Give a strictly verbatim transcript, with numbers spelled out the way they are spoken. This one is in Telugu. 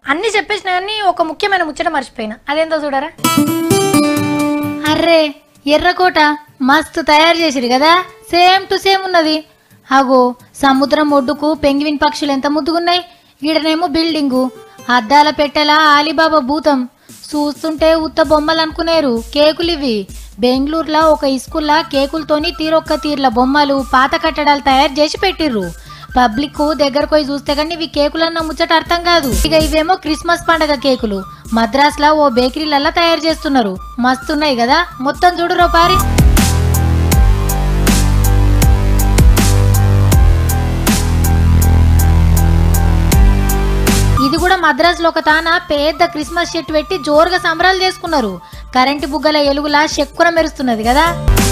అన్ని చెప్పేసినా కానీ ఒక ముఖ్యమైన ముచ్చట మర్చిపోయినా, అదేందో చూడరా. అర్రే ఎర్రకోట మస్తు తయారు చేసిరు కదా, సేమ్ టు సేమ్ ఉన్నది. అగో సముద్రం ఒడ్డుకు పెంగ్విన్ పక్షులు ఎంత ముద్దుగున్నాయి, ఈడనేమో బిల్డింగు, అద్దాల పెట్టెలా ఆలీబాబా భూతం. చూస్తుంటే ఉత్త బొమ్మలు అనుకునేరు, కేకులు ఇవి. బెంగళూరులో ఒక స్కూల్లో కేకులతోని తీరొక్క తీర్ల బొమ్మలు పాత కట్టడాలు తయారు చేసి పెట్టిర్రు. పబ్లిక్ దగ్గరకు పోయి చూస్తే కానీ ఇవి కేకులన్న ముచ్చట అర్థం కాదు. ఇక ఇవేమో క్రిస్మస్ పండగ కేకులు మద్రాసులో ఓ బేకరీలల్లా తయారు చేస్తున్నారు. మస్తున్నాయి కదా, మొత్తం చూడురో పారి. ఇది కూడా మద్రాసులో ఒక తాన పెద్ద క్రిస్మస్ చెట్టు పెట్టి జోరుగా సంబరాలు చేసుకున్నారు. కరెంటు బుగ్గల ఎలుగులా చెక్కున మెరుస్తున్నది కదా.